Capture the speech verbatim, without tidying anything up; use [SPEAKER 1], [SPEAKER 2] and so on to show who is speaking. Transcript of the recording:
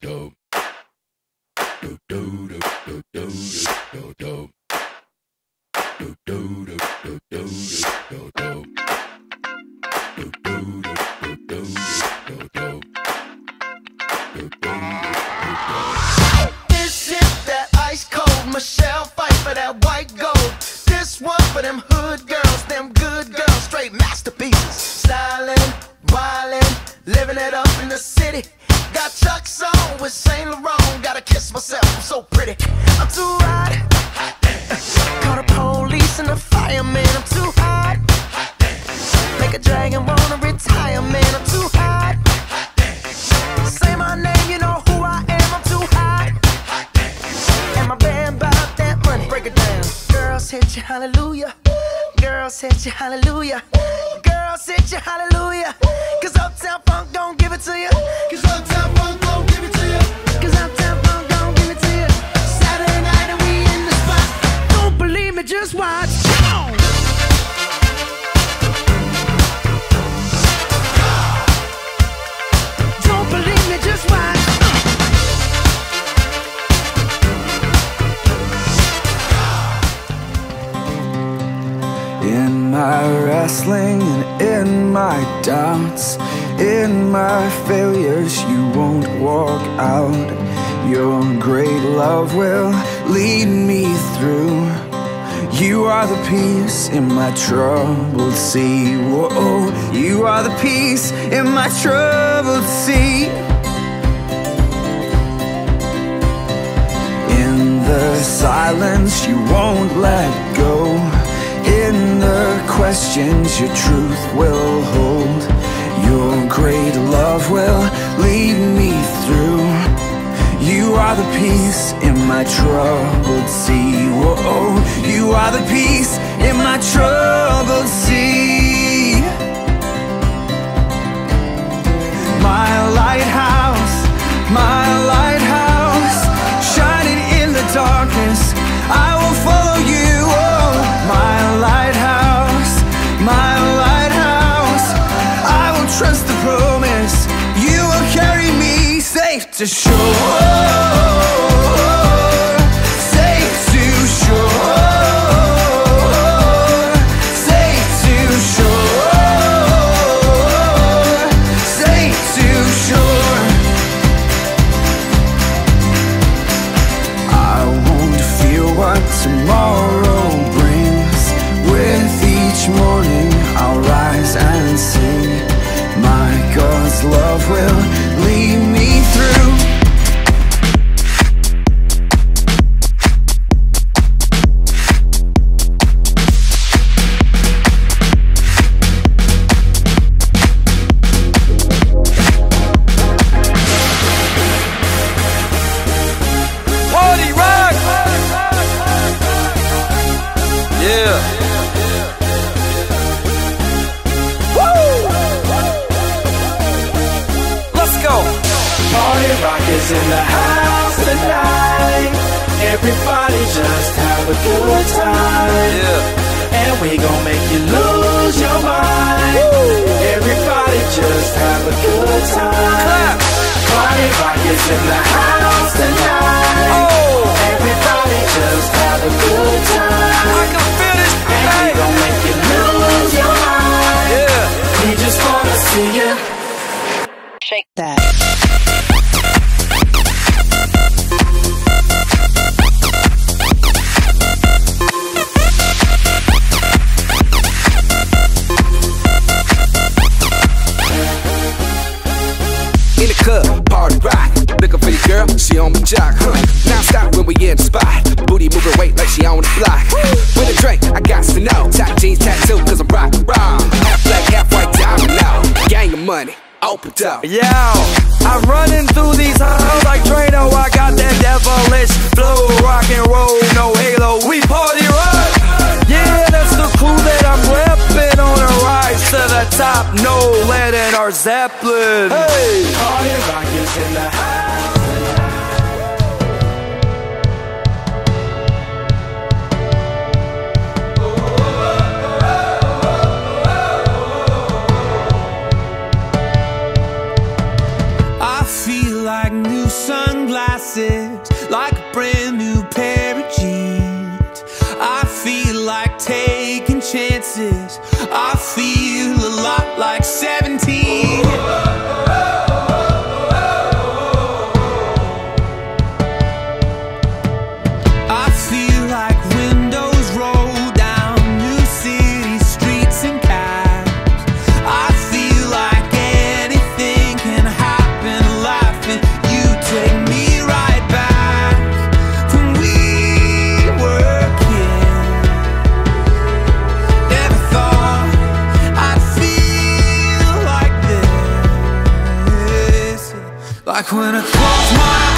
[SPEAKER 1] This is that ice cold Michelle fight for that white gold. This one for them hood girls, them good girls, straight masterpieces. Stylin', wildin', living it up in the city. Got Chuck's on with Saint Laurent. Gotta kiss myself, I'm so pretty. I'm too hot. Call the police and the fireman. I'm too hot. Make a dragon wanna retire, man. I'm too hot. Say my name, you know who I am. I'm too hot. And my band bout that money. Break it down. Girls hit you, hallelujah. Girls hit you, hallelujah. Girls hit you, hallelujah. Cause Uptown Funk don't give it to you. Cause Uptown Funk don't give it to you. Cause Uptown Funk don't give it to you. Saturday night and we in the spot. Don't believe me, just watch. Come on. Don't believe me, just watch.
[SPEAKER 2] In my wrestling and in my doubts, in my failures, you won't walk out. Your great love will lead me through. You are the peace in my troubled sea. Whoa, you are the peace in my troubled sea. In the silence, you won't let go. In the questions, your truth will hold. Your great love will lead me through. You are the peace in my troubled sea. Whoa, you are the peace in my troubled sea. My lighthouse, my lighthouse, shining in the darkness, I will follow you. Oh, my lighthouse, my lighthouse, I will trust the promise. You will carry me safe to shore. Safe to shore. Safe to shore. Safe to shore. I won't fear what tomorrow brings. With each morning I'll rise and sing. My God's love will lead me through.
[SPEAKER 3] Party rock! Yeah.
[SPEAKER 1] Party rock is in the house tonight. Everybody just have a good time.
[SPEAKER 3] Yeah.
[SPEAKER 1] And we gon' make you lose your mind. Woo. Everybody just have a good time.
[SPEAKER 3] Clap.
[SPEAKER 1] Party rock is in the house tonight.
[SPEAKER 3] Oh.
[SPEAKER 1] Everybody just have a good time.
[SPEAKER 3] I can feel this
[SPEAKER 1] and we gon' make you lose your mind.
[SPEAKER 3] Yeah.
[SPEAKER 1] We just wanna see you
[SPEAKER 4] shake that.
[SPEAKER 3] In the club, party rock. Looking for the girl, she on my jock, huh? Now stop when we in the spot. Booty moving weight like she on the block. With a drink, I got to know. Top jeans tattoo, cause I'm rock raw. Half black, half white diamond now. Gang of money, open up.
[SPEAKER 5] Yo, I'm running through these halls like Drano. I got that devilish flow, rock and roll, no halo. We party rock. Yeah, that's the crew that I'm reppin' on a rise to the top. No lead in our Zeppelin. Hey,
[SPEAKER 1] party rock is in the house.
[SPEAKER 2] I feel like new
[SPEAKER 6] sunglasses, like a brand new pair of jeans. I feel like taking chances. I feel a lot like seventeen. I feel like windows roll down new city streets and cabs. I feel like anything can happen in life, and you take me right back when we were kids. Never thought I'd feel like this. Like when I close my eyes,